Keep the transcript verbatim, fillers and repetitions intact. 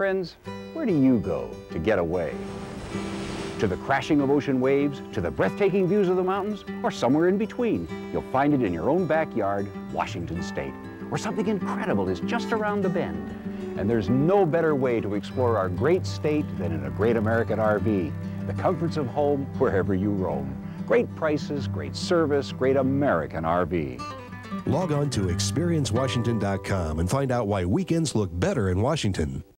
friends, where do you go to get away? To the crashing of ocean waves, to the breathtaking views of the mountains, or somewhere in between? You'll find it in your own backyard, Washington State, where something incredible is just around the bend. And there's no better way to explore our great state than in a great American R V. The comforts of home wherever you roam. Great prices, great service, great American R V. Log on to experience washington dot com and find out why weekends look better in Washington.